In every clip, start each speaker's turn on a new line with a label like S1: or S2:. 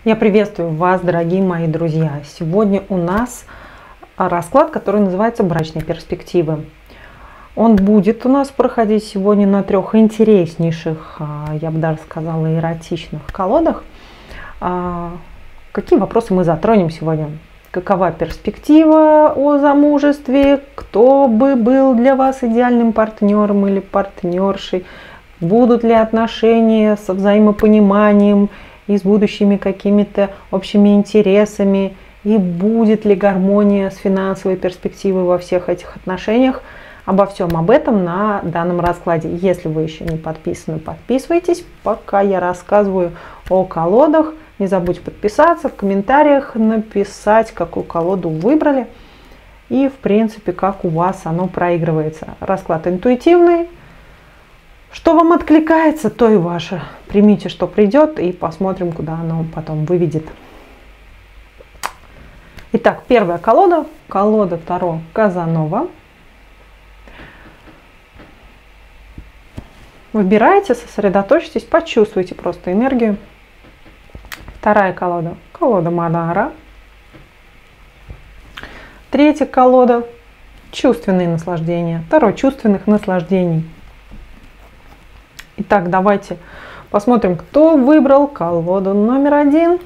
S1: Я приветствую вас, дорогие мои друзья. Сегодня у нас расклад, который называется «Брачные перспективы». Он будет у нас проходить сегодня на трех интереснейших, я бы даже сказала, эротичных колодах. Какие вопросы мы затронем сегодня? Какова перспектива о замужестве? Кто бы был для вас идеальным партнером или партнершей? Будут ли отношения со взаимопониманием и с будущими какими-то общими интересами? И будет ли гармония с финансовой перспективой во всех этих отношениях? Обо всем об этом на данном раскладе. Если вы еще не подписаны, подписывайтесь, пока я рассказываю о колодах. Не забудьте подписаться, в комментариях написать, какую колоду выбрали и, в принципе, как у вас оно проигрывается. Расклад интуитивный. Что вам откликается, то и ваше. Примите, что придет, и посмотрим, куда оно потом выведет. Итак, первая колода. Колода Таро Казанова. Выбирайте, сосредоточьтесь, почувствуйте просто энергию. Вторая колода. Колода Монара. Третья колода. Чувственные наслаждения. Таро чувственных наслаждений. Итак, давайте посмотрим, кто выбрал колоду номер 1.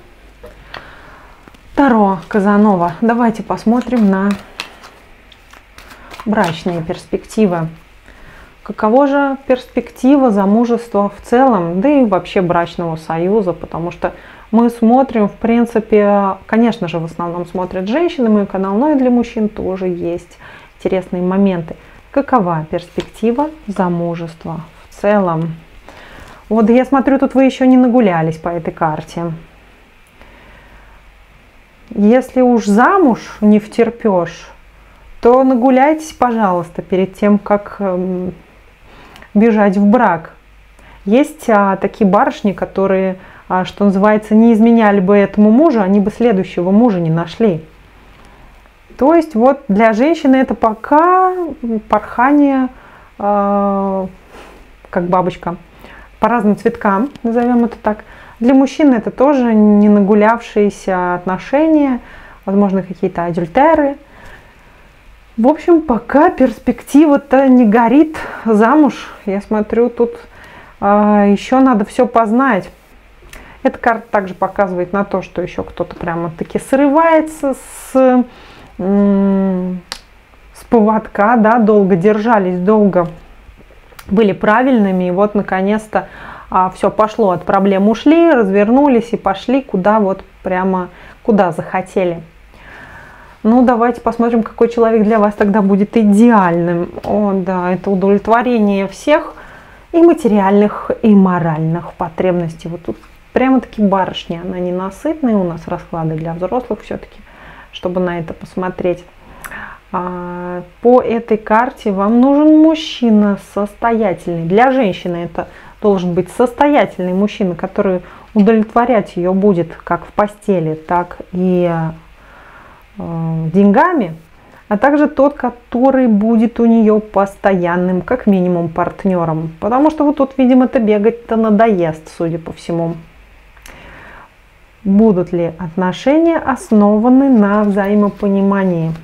S1: Таро Казанова. Давайте посмотрим на брачные перспективы. Каково же перспектива замужества в целом, да и вообще брачного союза, потому что мы смотрим, в принципе, конечно же, в основном смотрят женщины, мой канал, но и для мужчин тоже есть интересные моменты. Какова перспектива замужества в целом? Вот я смотрю, тут вы еще не нагулялись по этой карте. Если уж замуж не втерпешь, то нагуляйтесь, пожалуйста, перед тем, как бежать в брак. Есть такие барышни, которые, что называется, не изменяли бы этому мужу, они бы следующего мужа не нашли. То есть вот для женщины это пока порхание, как бабочка, по разным цветкам, назовем это так. Для мужчин это тоже не нагулявшиеся отношения, возможно, какие-то адюльтеры. В общем, пока перспектива-то не горит замуж. Я смотрю, тут еще надо все познать. Эта карта также показывает на то, что еще кто-то прямо-таки срывается с поводка, да, долго держались, долго были правильными, и вот наконец-то все пошло, от проблем ушли, развернулись и пошли куда вот прямо, куда захотели. Ну, давайте посмотрим, какой человек для вас тогда будет идеальным. О, да, это удовлетворение всех и материальных, и моральных потребностей. Вот тут прямо-таки барышня, она ненасытная, у нас расклады для взрослых все-таки, чтобы на это посмотреть. По этой карте вам нужен мужчина состоятельный. Для женщины это должен быть состоятельный мужчина, который удовлетворять ее будет как в постели, так и деньгами, а также тот, который будет у нее постоянным, как минимум, партнером. Потому что вот тут, видимо-то, бегать-то надоест, судя по всему. Будут ли отношения основаны на взаимопонимании?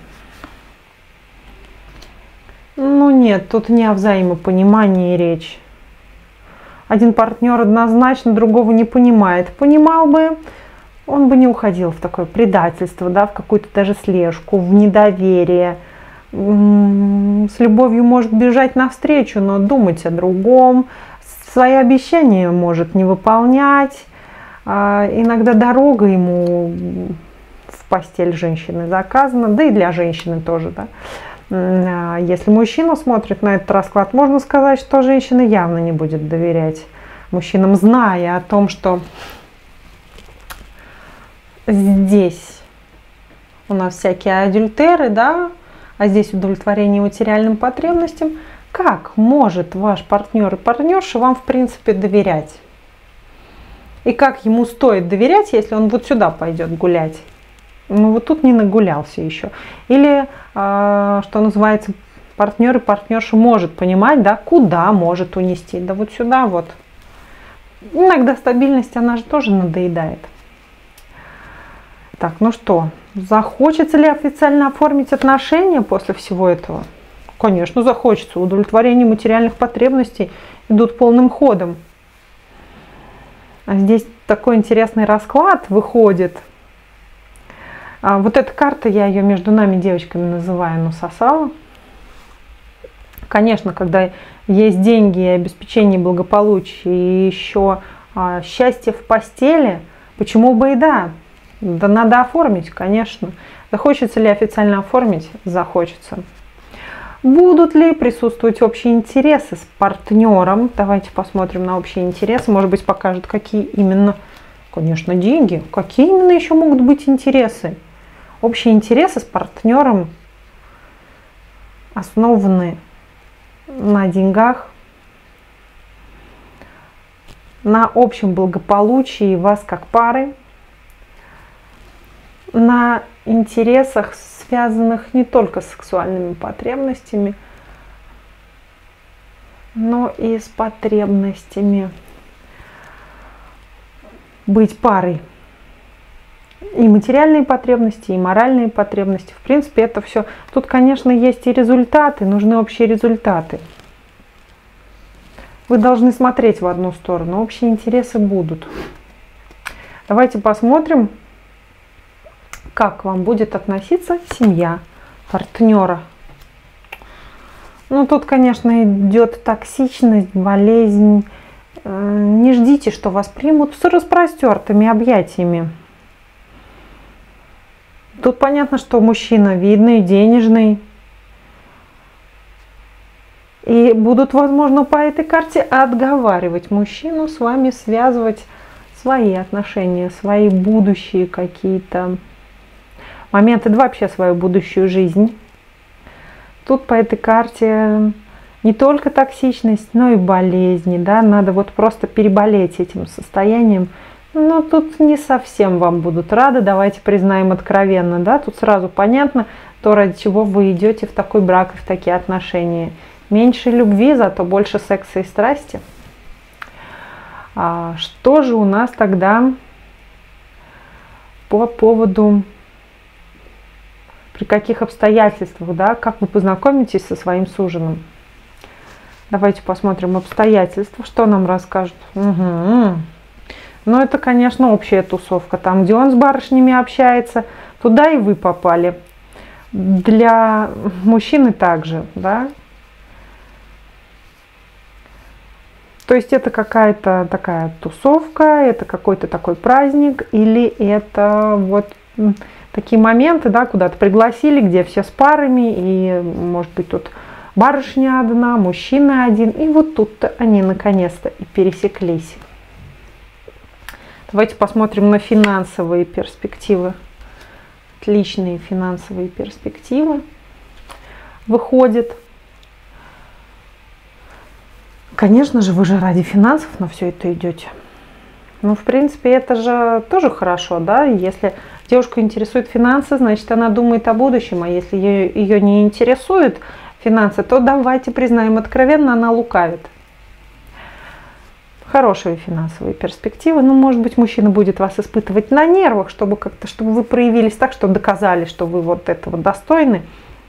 S1: Ну нет, тут не о взаимопонимании речь. Один партнер однозначно другого не понимает. Понимал бы, он бы не уходил в такое предательство, да, в какую-то даже слежку, в недоверие. С любовью может бежать навстречу, но думать о другом, свои обещания может не выполнять. Иногда дорога ему в постель женщины заказана, да и для женщины тоже, да. Если мужчина смотрит на этот расклад, можно сказать, что женщина явно не будет доверять мужчинам, зная о том, что здесь у нас всякие адюльтеры, да, а здесь удовлетворение материальным потребностям. Как может ваш партнер и партнерша вам, в принципе, доверять? И как ему стоит доверять, если он вот сюда пойдет гулять? Ну вот тут не нагулялся еще. Или, что называется, партнер и партнерша может понимать, да, куда может унести. Да вот сюда вот. Иногда стабильность, она же тоже надоедает. Так, ну что, захочется ли официально оформить отношения после всего этого? Конечно, захочется. Удовлетворение материальных потребностей идут полным ходом. А здесь такой интересный расклад выходит. Вот эта карта, я ее между нами девочками называю, ну, сосала. Конечно, когда есть деньги, обеспечение благополучия и еще счастье в постели, почему бы и да? Да надо оформить, конечно. Захочется ли официально оформить? Захочется. Будут ли присутствовать общие интересы с партнером? Давайте посмотрим на общие интересы. Может быть, покажут, какие именно, конечно, деньги. Какие именно еще могут быть интересы? Общие интересы с партнером основаны на деньгах, на общем благополучии вас как пары, на интересах, связанных не только с сексуальными потребностями, но и с потребностями быть парой. И материальные потребности, и моральные потребности. В принципе, это все. Тут, конечно, есть и результаты, нужны общие результаты. Вы должны смотреть в одну сторону, общие интересы будут. Давайте посмотрим, как к вам будет относиться семья партнера. Ну, тут, конечно, идет токсичность, болезнь. Не ждите, что вас примут с распростертыми объятиями. Тут понятно, что мужчина видный, денежный. И будут, возможно, по этой карте отговаривать мужчину с вами связывать свои отношения, свои будущие какие-то моменты, да вообще свою будущую жизнь. Тут по этой карте не только токсичность, но и болезни. Да? Надо вот просто переболеть этим состоянием. Но тут не совсем вам будут рады, давайте признаем откровенно. Да? Тут сразу понятно то, ради чего вы идете в такой брак и в такие отношения. Меньше любви, зато больше секса и страсти. Что же у нас тогда по поводу, при каких обстоятельствах, да, как вы познакомитесь со своим суженым? Давайте посмотрим обстоятельства, что нам расскажут. Угу. Ну, это, конечно, общая тусовка. Там, где он с барышнями общается, туда и вы попали. Для мужчины также, да. То есть это какая-то такая тусовка, это какой-то такой праздник, или это вот такие моменты, да, куда-то пригласили, где все с парами, и, может быть, тут барышня одна, мужчина один, и вот тут-то они наконец-то и пересеклись. Давайте посмотрим на финансовые перспективы. Отличные финансовые перспективы выходят. Конечно же, вы же ради финансов на все это идете. Ну, в принципе, это же тоже хорошо, да? Если девушку интересуют финансы, значит, она думает о будущем. А если ее не интересуют финансы, то давайте признаем откровенно, она лукавит. Хорошие финансовые перспективы. Ну, может быть, мужчина будет вас испытывать на нервах, чтобы как-то, чтобы вы проявились так, что доказали, что вы вот этого достойны.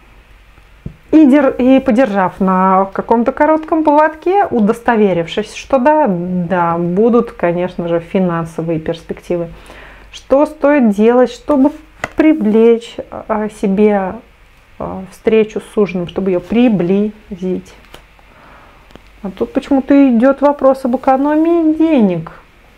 S1: И подержав на каком-то коротком поводке, удостоверившись, что да, будут, конечно же, финансовые перспективы. Что стоит делать, чтобы привлечь себе встречу с суженым, чтобы ее приблизить? А тут почему-то идет вопрос об экономии денег.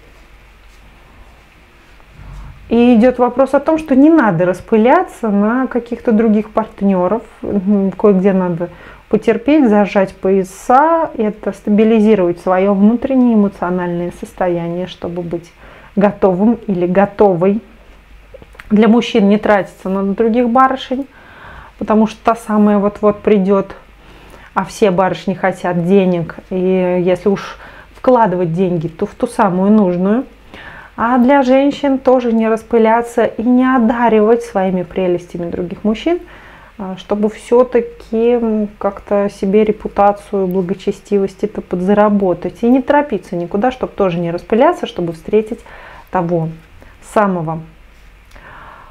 S1: И идет вопрос о том, что не надо распыляться на каких-то других партнеров. Кое-где надо потерпеть, зажать пояса, это стабилизировать свое внутреннее эмоциональное состояние, чтобы быть готовым или готовой. Для мужчин не тратиться на других барышень, потому что та самая вот-вот придет, а все барышни хотят денег. И если уж вкладывать деньги, то в ту самую нужную. А для женщин тоже не распыляться и не одаривать своими прелестями других мужчин, чтобы все-таки как-то себе репутацию благочестивости-то подзаработать. И не торопиться никуда, чтобы тоже не распыляться, чтобы встретить того самого.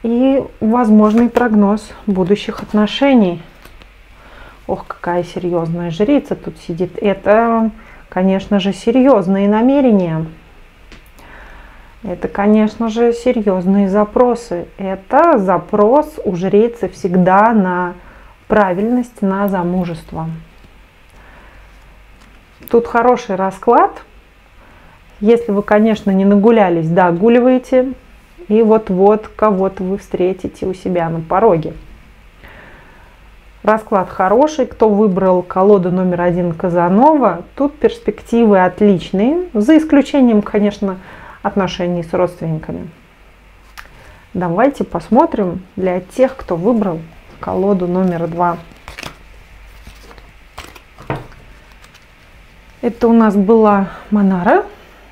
S1: и возможный прогноз будущих отношений. Ох, какая серьезная жрица тут сидит. Это, конечно же, серьезные намерения. Это, конечно же, серьезные запросы. Это запрос у жрицы всегда на правильность, на замужество. Тут хороший расклад. Если вы, конечно, не нагулялись, догуливаете, и вот-вот кого-то вы встретите у себя на пороге. Расклад хороший. Кто выбрал колоду номер 1 Казанова, тут перспективы отличные, за исключением, конечно, отношений с родственниками. Давайте посмотрим для тех, кто выбрал колоду номер 2. Это у нас была Монара.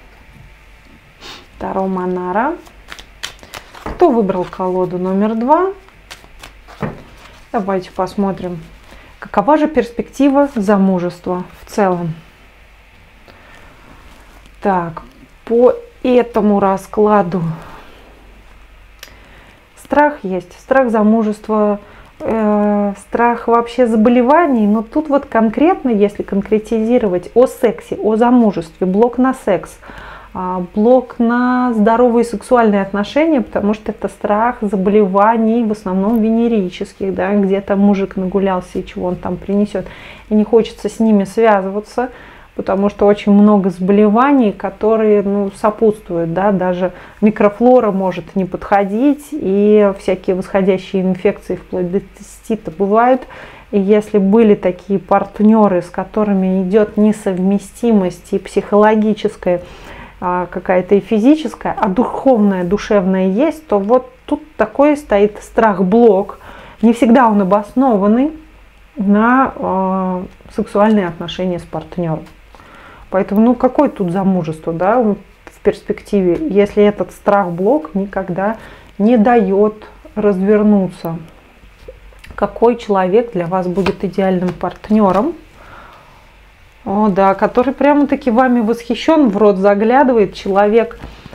S1: Таро Монара. Кто выбрал колоду номер 2? Давайте посмотрим, какова же перспектива замужества в целом. Так, по этому раскладу страх есть, страх замужества, страх вообще заболеваний, но тут вот конкретно, если конкретизировать о сексе, о замужестве, блок на секс, блок на здоровые сексуальные отношения, потому что это страх заболеваний, в основном венерических, да, где-то мужик нагулялся и чего он там принесет, и не хочется с ними связываться, потому что очень много заболеваний, которые сопутствуют, да, даже микрофлора может не подходить, и всякие восходящие инфекции вплоть до цистита бывают. И если были такие партнеры, с которыми идет несовместимость и психологическая какая-то и физическая, а духовная, душевная есть, то вот тут такой стоит страх-блок. Не всегда он обоснованный на сексуальные отношения с партнером. Поэтому, какое тут замужество, да, в перспективе, если этот страх-блок никогда не дает развернуться? Какой человек для вас будет идеальным партнером? О, да, который прямо-таки вами восхищен, в рот заглядывает, человек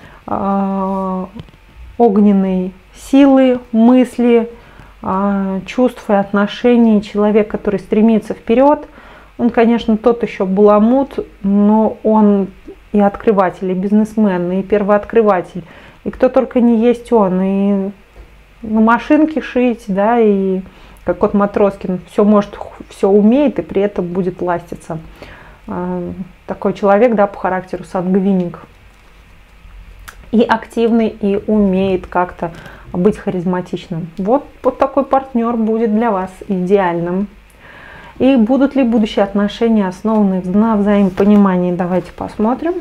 S1: огненной силы, мысли, чувств и отношений, человек, который стремится вперед. Он, конечно, тот еще баламут, но он и открыватель, и бизнесмен, и первооткрыватель, и кто только не есть он, и на машинке шить, да, и как кот Матроскин, все может, все умеет, и при этом будет ластиться. Такой человек, да, по характеру сангвиник. И активный, и умеет как-то быть харизматичным. Вот такой партнер будет для вас идеальным. И будут ли будущие отношения основаны на взаимопонимании? Давайте посмотрим.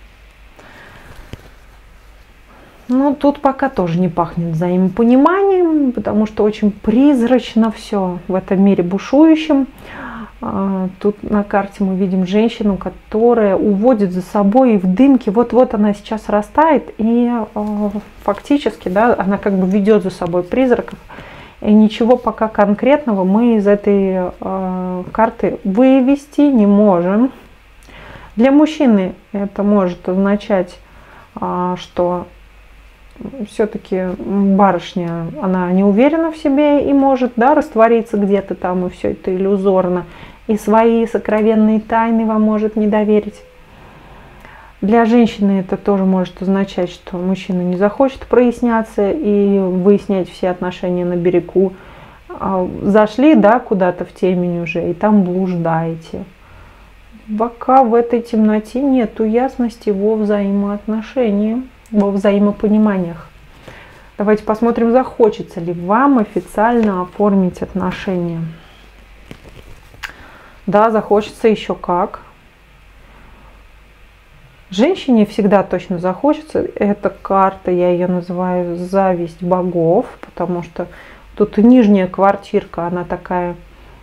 S1: Тут пока тоже не пахнет взаимопониманием, потому что очень призрачно все в этом мире бушующем. Тут на карте мы видим женщину, которая уводит за собой в дымке. Вот-вот она сейчас растает, и фактически, да, она как бы ведет за собой призраков. И ничего пока конкретного мы из этой карты вывести не можем. Для мужчины это может означать, что все-таки барышня, она не уверена в себе и может, да, раствориться где-то там, и все это иллюзорно. И свои сокровенные тайны вам может не доверить. Для женщины это тоже может означать, что мужчина не захочет проясняться и выяснять все отношения на берегу. Зашли, да, куда-то в темень уже, и там блуждаете. Пока в этой темноте нету ясности во взаимоотношениях, во взаимопониманиях. Давайте посмотрим, захочется ли вам официально оформить отношения. Да, захочется еще как. Женщине всегда точно захочется. Эта карта, я ее называю зависть богов, потому что тут нижняя квартирка, она такая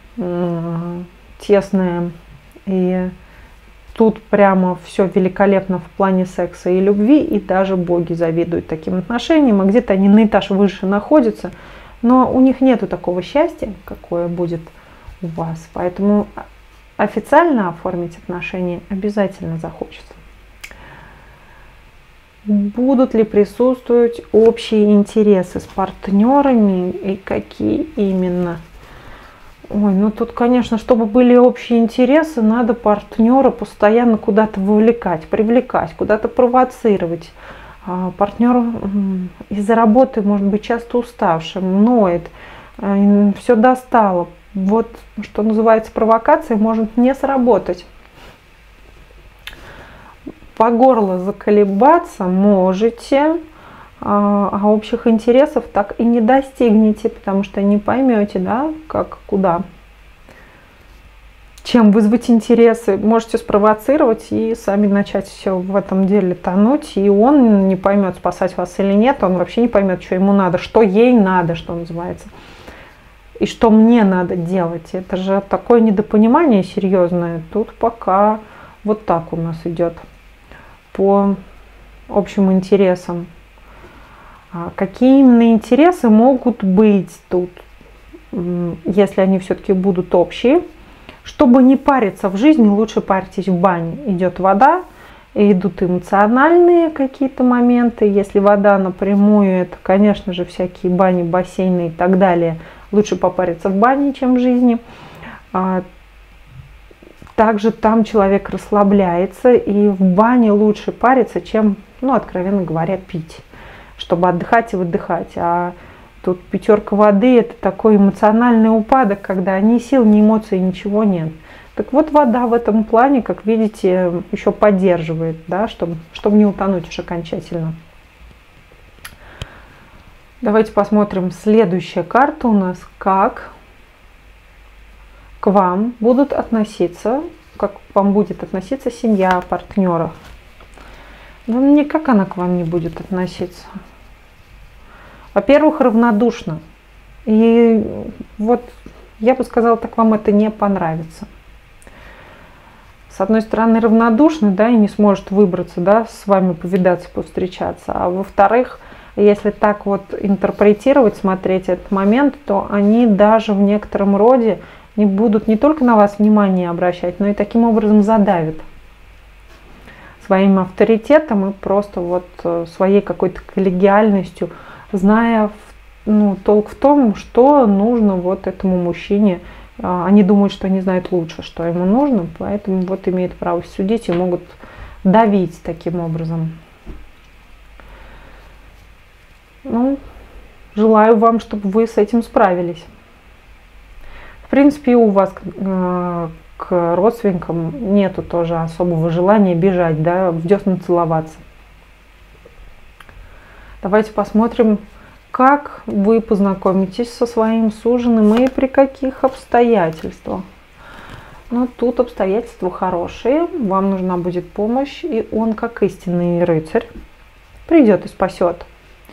S1: тесная, и тут прямо все великолепно в плане секса и любви, и даже боги завидуют таким отношениям, а где-то они на этаж выше находятся, но у них нету такого счастья, какое будет у вас. Поэтому официально оформить отношения обязательно захочется. Будут ли присутствовать общие интересы с партнерами и какие именно? Ой, ну тут, конечно, чтобы были общие интересы, надо партнера постоянно куда-то вовлекать, привлекать, куда-то провоцировать. Партнер из-за работы может быть часто уставшим, ноет, все достало. Вот, что называется, провокация может не сработать. По горло заколебаться можете, а общих интересов так и не достигнете, потому что не поймете, да, как, куда. Чем вызвать интересы, можете спровоцировать и сами начать все в этом деле тонуть, и он не поймет, спасать вас или нет, он вообще не поймет, что ему надо, что ей надо, что называется, и что мне надо делать. Это же такое недопонимание серьезное. Тут пока вот так у нас идет по общим интересам. Какие именно интересы могут быть тут, если они все-таки будут общие? Чтобы не париться в жизни, лучше парьтесь в бане. Идет вода, и идут эмоциональные какие-то моменты. Если вода напрямую, это, конечно же, всякие бани, бассейны и так далее. Лучше попариться в бане, чем в жизни. Также там человек расслабляется, и в бане лучше париться, чем, ну, откровенно говоря, пить, чтобы отдыхать и выдыхать. А тут 5 воды – это такой эмоциональный упадок, когда ни сил, ни эмоций, ничего нет. Так вот, вода в этом плане, как видите, еще поддерживает, да, чтобы не утонуть уж окончательно. Давайте посмотрим следующая карта у нас, как к вам будут относиться, как к вам будет относиться семья, партнеров. Ну, никак она к вам не будет относиться. Во-первых, равнодушно. И вот я бы сказала, так вам это не понравится. С одной стороны, равнодушно, да, и не сможет выбраться, да, с вами повидаться, повстречаться. А во-вторых, если так вот интерпретировать, смотреть этот момент, то они даже в некотором роде не будут не только на вас внимание обращать, но и таким образом задавят своим авторитетом и просто вот своей какой-то коллегиальностью, зная, ну, толк в том, что нужно вот этому мужчине. Они думают, что они знают лучше, что ему нужно, поэтому вот имеют право судить и могут давить таким образом. Ну, желаю вам, чтобы вы с этим справились. В принципе, у вас к родственникам нету тоже особого желания бежать, да, в десна целоваться. Давайте посмотрим, как вы познакомитесь со своим суженым и при каких обстоятельствах. Но тут обстоятельства хорошие, вам нужна будет помощь, и он, как истинный рыцарь, придет и спасет.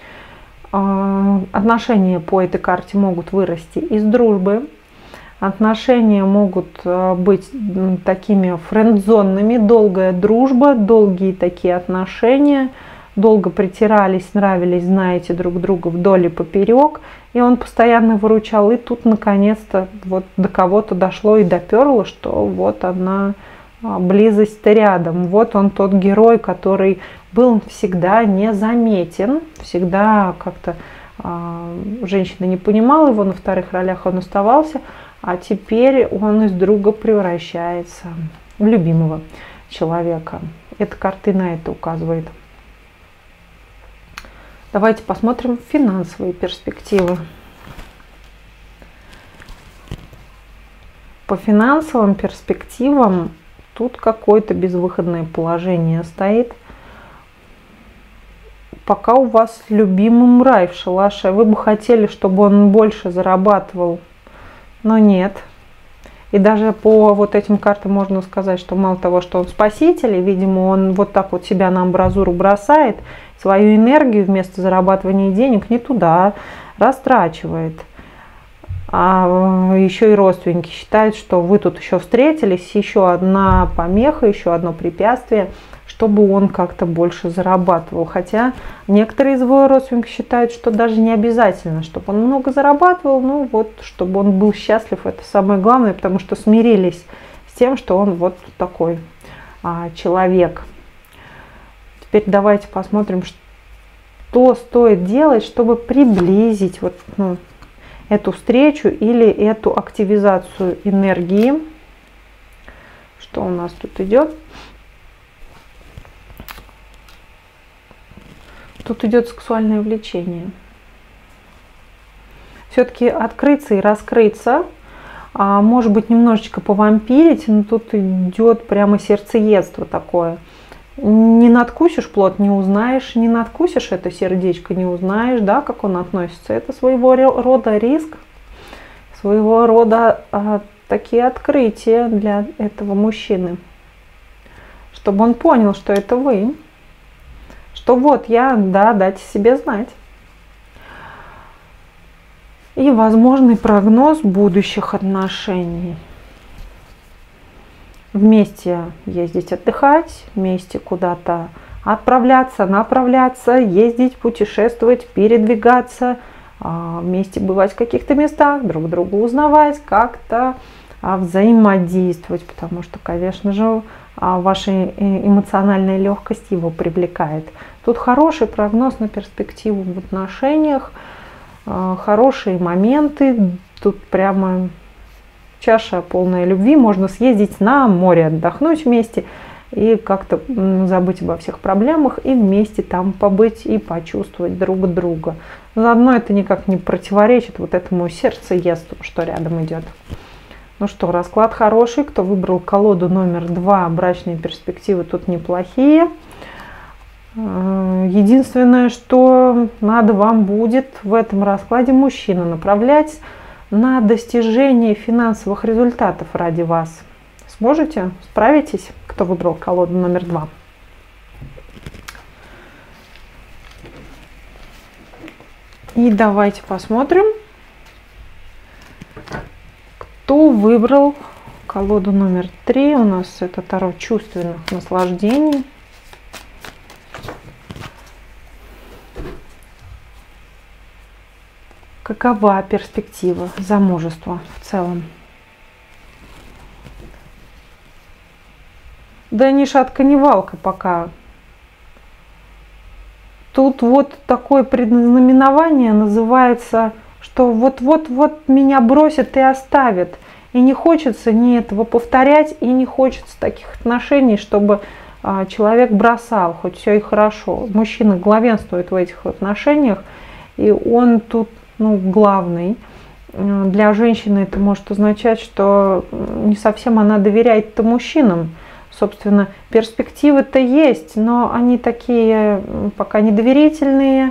S1: Отношения по этой карте могут вырасти из дружбы. Отношения могут быть такими френдзонными, долгая дружба, долгие такие отношения, долго притирались, нравились, знаете друг друга вдоль и поперек, и он постоянно выручал, и тут наконец-то вот до кого-то дошло и доперло, что вот она, близость-то рядом, вот он тот герой, который был всегда незаметен, всегда как-то женщина не понимала его, на вторых ролях он оставался, а теперь он из друга превращается в любимого человека. Эта карта на это указывает. Давайте посмотрим финансовые перспективы. По финансовым перспективам тут какое-то безвыходное положение стоит. Пока у вас любимый рай в шалаше, вы бы хотели, чтобы он больше зарабатывал, но нет. И даже по вот этим картам можно сказать, что мало того, что он спаситель, и, видимо, он вот так вот себя на амбразуру бросает, свою энергию вместо зарабатывания денег не туда растрачивает. А еще и родственники считают, что вы тут еще встретились, еще одна помеха, еще одно препятствие, чтобы он как-то больше зарабатывал. Хотя некоторые из его родственников считают, что даже не обязательно, чтобы он много зарабатывал, ну вот, чтобы он был счастлив, это самое главное, потому что смирились с тем, что он вот такой человек. теперь давайте посмотрим, что стоит делать, чтобы приблизить вот, эту встречу или эту активизацию энергии. Что у нас тут идет? Тут идет сексуальное влечение. Все-таки открыться и раскрыться, может быть, немножечко повампирить, но тут идет прямо сердцеедство такое. Не надкусишь плод, не узнаешь, не надкусишь это сердечко, не узнаешь, да, как он относится. Это своего рода риск, своего рода такие открытия для этого мужчины, чтобы он понял, что это вы, что вот я, да, дайте себе знать. И возможный прогноз будущих отношений. Вместе ездить отдыхать, вместе куда-то отправляться, направляться, ездить, путешествовать, передвигаться, вместе бывать в каких-то местах, друг друга узнавать, как-то взаимодействовать, потому что, конечно же, ваша эмоциональная легкость его привлекает. Тут хороший прогноз на перспективу в отношениях, хорошие моменты, тут прямо чаша полная любви, можно съездить на море, отдохнуть вместе и как-то забыть обо всех проблемах и вместе там побыть и почувствовать друг друга. Заодно это никак не противоречит вот этому сердцеедству, что рядом идет. Ну что, расклад хороший. Кто выбрал колоду номер 2, брачные перспективы тут неплохие. Единственное, что надо вам будет в этом раскладе мужчину направлять на достижение финансовых результатов ради вас. Сможете? Справитесь? Кто выбрал колоду номер 2? И давайте посмотрим, кто выбрал колоду номер 3. У нас это таро чувственных наслаждений. Какова перспектива замужества в целом? Да ни шатка, ни валка пока. Тут вот такое предзнаменование называется, что вот-вот-вот меня бросят и оставят. И не хочется ни этого повторять, и не хочется таких отношений, чтобы человек бросал, хоть все и хорошо. Мужчина главенствует в этих отношениях, и он тут главный. Для женщины это может означать, что не совсем она доверяет мужчинам. Собственно, перспективы-то есть, но они такие пока недоверительные.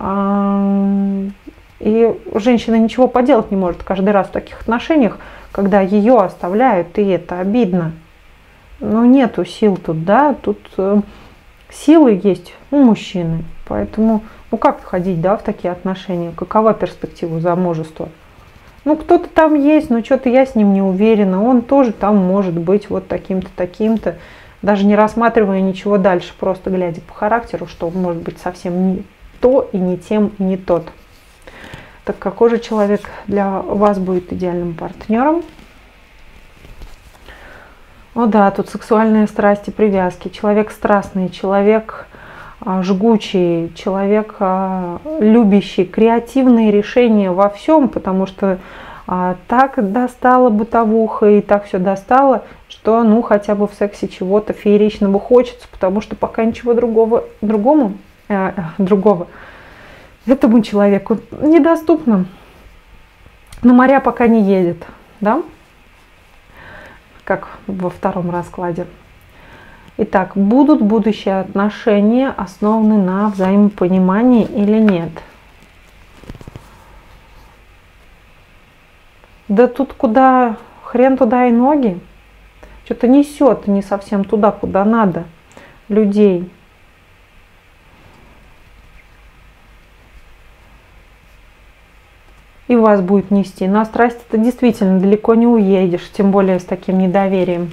S1: И женщина ничего поделать не может каждый раз в таких отношениях, когда ее оставляют, и это обидно. Но нету сил тут, да, тут силы есть у мужчины. Поэтому, как входить, да, в такие отношения? Какова перспектива замужества? Кто-то там есть, но что-то я с ним не уверена. Он тоже там может быть вот таким-то, таким-то. Даже не рассматривая ничего дальше, просто глядя по характеру, что он может быть совсем не то, и не тем, и не тот. Так какой же человек для вас будет идеальным партнером? О да, тут сексуальные страсти, привязки. Человек страстный, человек жгучий, человек любящий креативные решения во всем, потому что так достала бытовуха и так все достало, что хотя бы в сексе чего-то фееричного хочется, потому что пока ничего другого этому человеку недоступно. На моря пока не едет, да? Как во втором раскладе. Итак, будут будущие отношения основаны на взаимопонимании или нет? Да тут куда хрен туда и ноги. Что-то несет не совсем туда, куда надо людей. И вас будет нести. На страсть-то действительно далеко не уедешь, тем более с таким недоверием.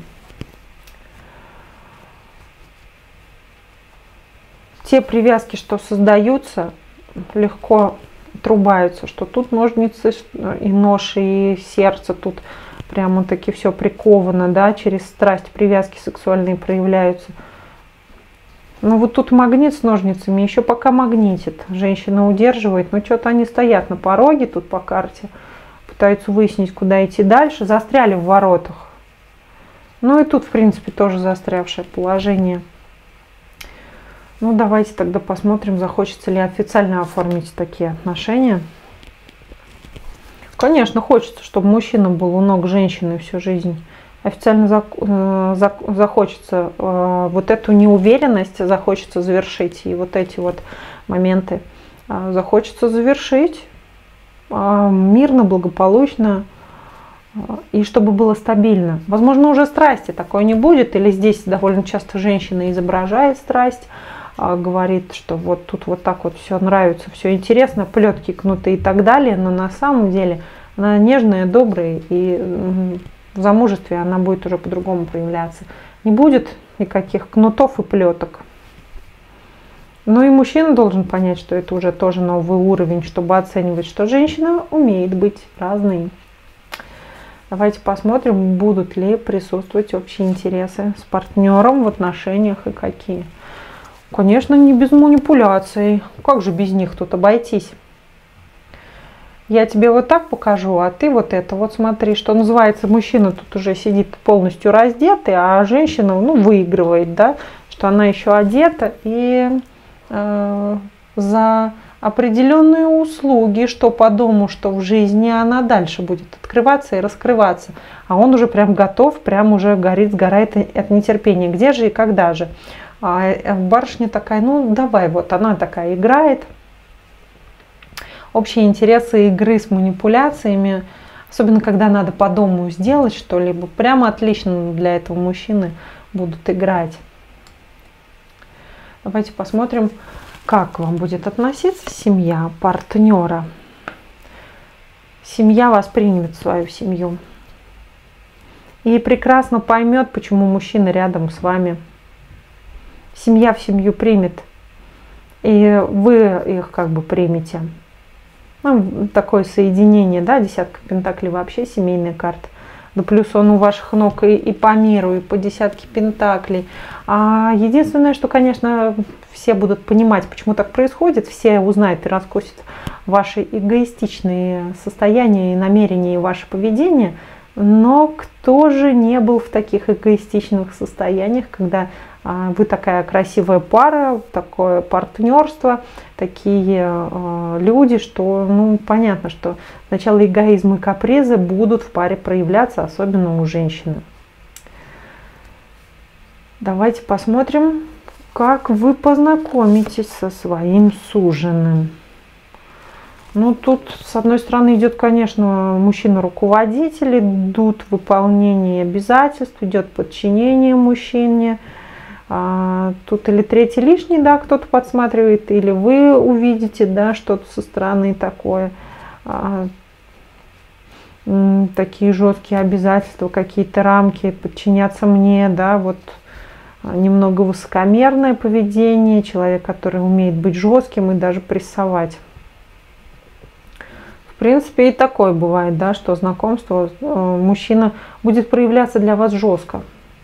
S1: Те привязки, что создаются, легко отрубаются, что тут ножницы и нож, и сердце, тут прямо-таки все приковано, да, через страсть, привязки сексуальные проявляются. Ну вот тут магнит с ножницами, еще пока магнитит. Женщина удерживает, но что-то они стоят на пороге тут по карте. Пытаются выяснить, куда идти дальше. Застряли в воротах. Ну и тут, в принципе, тоже застрявшее положение. Ну давайте тогда посмотрим, захочется ли официально оформить такие отношения. Конечно, хочется, чтобы мужчина был у ног женщины всю жизнь. Официально захочется вот эту неуверенность, захочется завершить. И вот эти вот моменты захочется завершить мирно, благополучно. И чтобы было стабильно. Возможно, уже страсти такой не будет. Или здесь довольно часто женщина изображает страсть. Говорит, что вот тут вот так вот все нравится, все интересно, плетки, кнуты и так далее. Но на самом деле она нежная, добрая, и в замужестве она будет уже по-другому проявляться. Не будет никаких кнутов и плеток. Но и мужчина должен понять, что это уже тоже новый уровень, чтобы оценивать, что женщина умеет быть разной. Давайте посмотрим, будут ли присутствовать общие интересы с партнером в отношениях и какие. Конечно, не без манипуляций. Как же без них тут обойтись? Я тебе вот так покажу, а ты вот это. Вот смотри, что называется, мужчина тут уже сидит полностью раздетый, а женщина, ну, выигрывает, да, что она еще одета и за определенные услуги, что по дому, что в жизни, она дальше будет открываться и раскрываться. А он уже прям готов, прям уже горит, сгорает от нетерпения. Где же и когда же? А барышня такая, ну давай, вот она такая играет. Общие интересы игры с манипуляциями, особенно когда надо по дому сделать что-либо, прямо отлично для этого мужчины будут играть. Давайте посмотрим, как к вам будет относиться семья партнера. Семья воспримет свою семью и прекрасно поймет, почему мужчина рядом с вами. Семья в семью примет, и вы их как бы примете. Ну, такое соединение, да, десятка пентаклей вообще семейная карта. Да плюс он у ваших ног и по миру, и по десятке пентаклей. А единственное, что, конечно, все будут понимать, почему так происходит, все узнают и раскусят ваши эгоистичные состояния и намерения, и ваше поведение. Но кто же не был в таких эгоистичных состояниях, когда вы такая красивая пара, такое партнерство, такие люди, что, ну, понятно, что сначала эгоизм и капризы будут в паре проявляться, особенно у женщины. Давайте посмотрим, как вы познакомитесь со своим суженым. Ну, тут, с одной стороны, идет, конечно, мужчина-руководитель, идут выполнение обязательств, идет подчинение мужчине. Тут или третий лишний, да, кто-то подсматривает, или вы увидите, да, что-то со стороны такое. Такие жесткие обязательства, какие-то рамки, подчиняться мне, да, вот немного высокомерное поведение, человек, который умеет быть жестким и даже прессовать. В принципе, и такое бывает, да, что знакомство мужчина будет проявляться для вас жестко.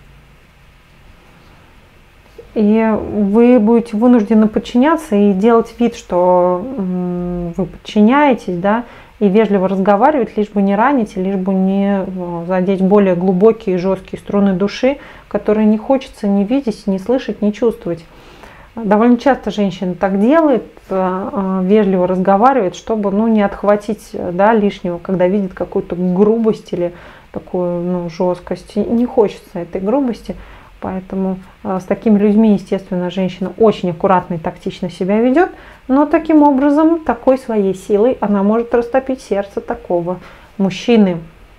S1: И вы будете вынуждены подчиняться и делать вид, что вы подчиняетесь, да, и вежливо разговаривать, лишь бы не ранить, лишь бы не задеть более глубокие и жесткие струны души, которые не хочется ни видеть, ни слышать, ни чувствовать. Довольно часто женщина так делает, вежливо разговаривает, чтобы, ну, не отхватить, да, лишнего, когда видит какую-то грубость или такую, ну, жесткость. Не хочется этой грубости, поэтому с такими людьми, естественно, женщина очень аккуратно и тактично себя ведет, но таким образом, такой своей силой она может растопить сердце такого мужчины.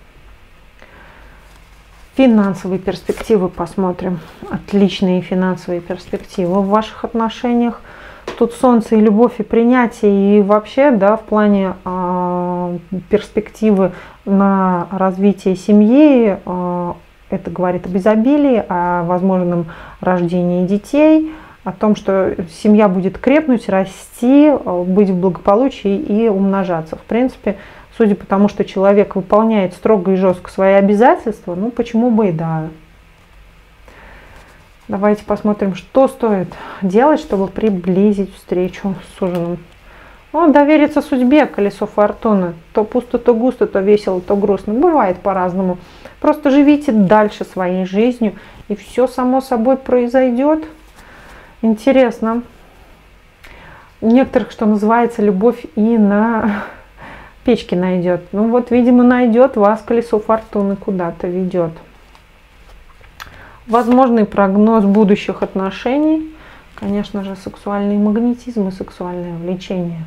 S1: Финансовые перспективы посмотрим. Отличные финансовые перспективы в ваших отношениях. Тут солнце и любовь, и принятие, и вообще, да, в плане перспективы на развитие семьи, это говорит об изобилии, о возможном рождении детей, о том, что семья будет крепнуть, расти, быть в благополучии и умножаться. В принципе, судя по тому, что человек выполняет строго и жестко свои обязательства, ну почему бы и да. Давайте посмотрим, что стоит делать, чтобы приблизить встречу с суженым. Ну, довериться судьбе, колесо фортуны. То пусто, то густо, то весело, то грустно. Бывает по-разному. Просто живите дальше своей жизнью, и все само собой произойдет. Интересно. У некоторых, что называется, любовь и на печке найдет. Ну вот, видимо, найдет вас, колесо фортуны куда-то ведет. Возможный прогноз будущих отношений. Конечно же, сексуальный магнетизм и сексуальное влечение.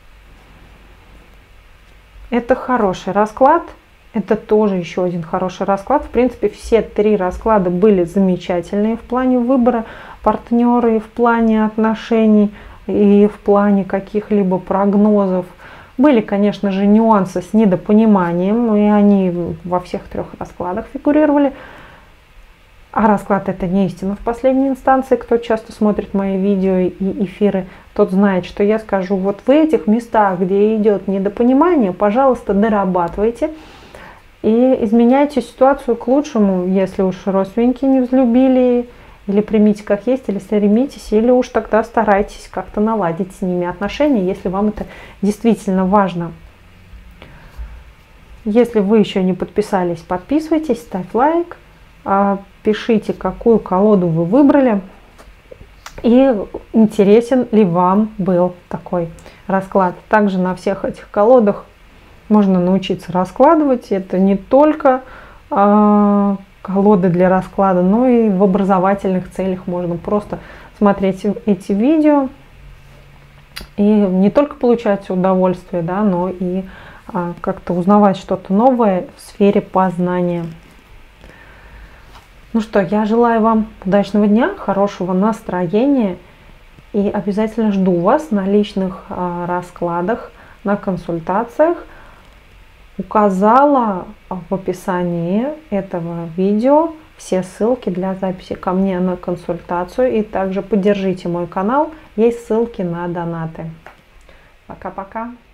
S1: Это хороший расклад. Это тоже еще один хороший расклад. В принципе, все три расклада были замечательные в плане выбора партнера, и в плане отношений, и в плане каких-либо прогнозов. Были, конечно же, нюансы с недопониманием, и они во всех трех раскладах фигурировали. А расклад — это не истина в последней инстанции. Кто часто смотрит мои видео и эфиры, тот знает, что я скажу: вот в этих местах, где идет недопонимание, пожалуйста, дорабатывайте и изменяйте ситуацию к лучшему. Если уж родственники не взлюбили, или примите как есть, или стремитесь, или уж тогда старайтесь как-то наладить с ними отношения, если вам это действительно важно. Если вы еще не подписались, подписывайтесь, ставь лайк. Пишите, какую колоду вы выбрали и интересен ли вам был такой расклад. Также на всех этих колодах можно научиться раскладывать. Это не только колоды для расклада, но и в образовательных целях можно просто смотреть эти видео и не только получать удовольствие, да, но и как-то узнавать что-то новое в сфере познания. Ну что, я желаю вам удачного дня, хорошего настроения и обязательно жду вас на личных раскладах, на консультациях. Указала в описании этого видео все ссылки для записи ко мне на консультацию. И также поддержите мой канал, есть ссылки на донаты. Пока-пока.